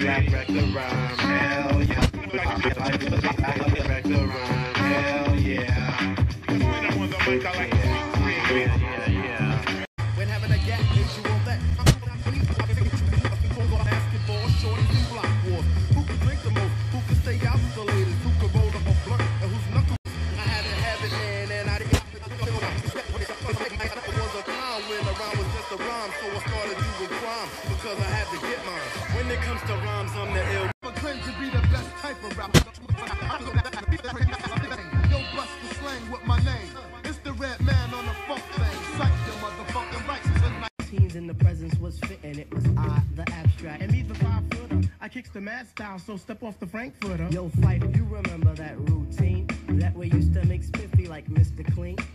wreck the rhyme, hell yeah. Wreck the rhyme, hell yeah. When having a gap visual that basketball, shorties and block wars. Who can drink the most? Who can stay out with the ladies? Who can roll up a blunt? And whose knuckles? I had to have it, man, and I didn't. I was a clown when the rhyme was just a rhyme, so I started doing crime because I had to get mine. When it comes to rhymes, I'm the ill. I claim to be the best type of rapper. Yo, bust the slang with my name. It's the red man on the funk thing. Psych your motherfucking rights tonight. Teens in the presence was fitting. It was I, the abstract. And me, the 5-footer. I kicks the mad style, so step off the Frankfurter. Yo, fight, you remember that routine? That we used to make spiffy like Mr. Clean.